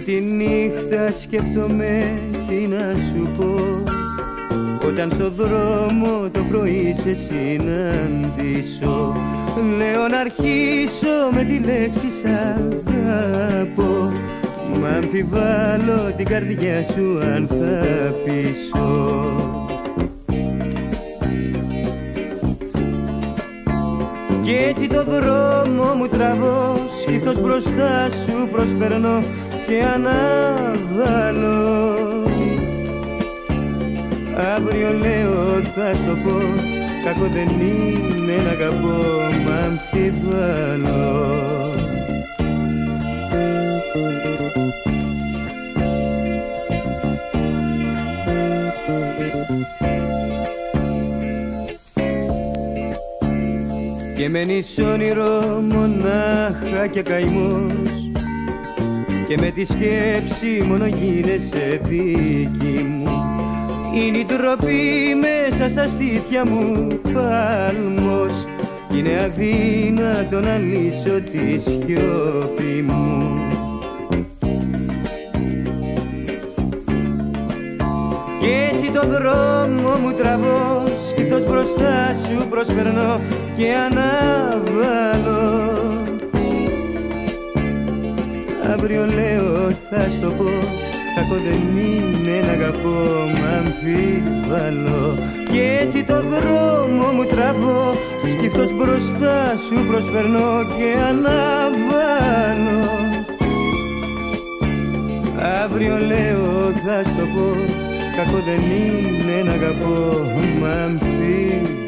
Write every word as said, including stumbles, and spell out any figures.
τη νύχτα σκέφτομαι τι να σου πω, όταν στο δρόμο το πρωί σε συναντήσω. Λέω να αρχίσω με τη λέξη σ' αγαπώ, μα αμφιβάλλω την καρδιά σου αν θα πείσω. Κι έτσι το δρόμο μου τραβώ, σκύφτος μπροστά σου προσπερνώ και αναβάλω. Αύριο λέω θα στο πω, κακό δεν είναι να αγαπώ, μ' αμφιβάλλω. Και μένεις όνειρο μονάχα και καημός, και με τη σκέψη μόνο γίνεσαι δική μου. Είναι η ντροπή μέσα στα στήθια μου παλμός, κι είναι αδύνατο να λύσω τη σιώπη μου. Κι έτσι το δρόμο μου τραβώ, σκύφτος μπροστά σου προσπερνώ και αναβάλω. Αύριο λέω θα στο πω, κακό δεν είναι να αγαπώ, μ' αμφιβάλλω. Κι έτσι το δρόμο μου τραβώ, σκύφτος μπροστά σου προσπερνώ και αναβάλω. Αύριο λέω θα στο πω, κακό δεν είναι να αγαπώ, μ' αμφιβάλλω.